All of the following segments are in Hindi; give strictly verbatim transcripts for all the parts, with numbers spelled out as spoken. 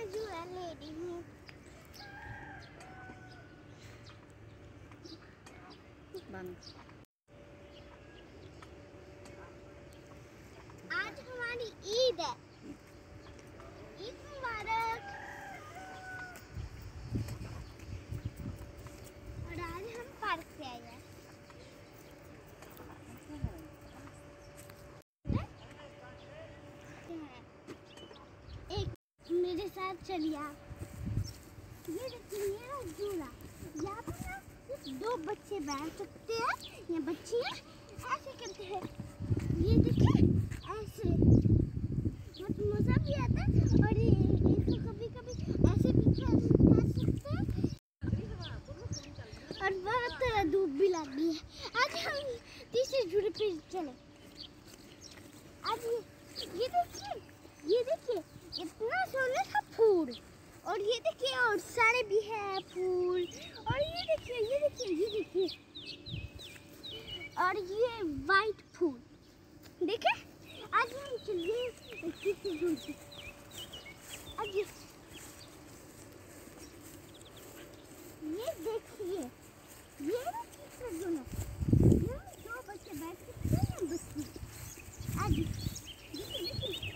झूला ले रही हूँ। आज हमारी ईद है, ईद मुबारक। और आज हम पार्क से आए हैं। एक मेरे साथ चलिए आप। ये देखिए मेरा झूला, यहाँ पर ना सिर्फ दो बच्चे बैठ सकते हैं या बच्चियाँ ऐसे करते हैं। ये देखिए ऐसे बहुत मज़ा भी आता है। और ये इसको कभी कभी ऐसे भी खेल सकते हैं। और बहुत तरह धूप भी लग गई है। आज हम तीसरे झूले पे चले। आज ये ये देखिए ये देखिए इतना सोना सा फूल। और ये देखिए और सारे भी है फूल। और ये देखिए ये देखिए ये देखिए और ये वाइट फूल देखे। आज हम चलिए किसी झूल पे। आज ये देखिए ये किसका झूला, ये दो बच्चे बैठ सकते हैं। बच्चे आज देखिए देखिए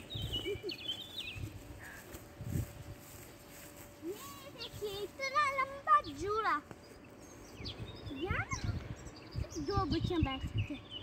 ये देखिए इतना लंबा झूला, यहाँ दो बच्चे बैठ सकते हैं।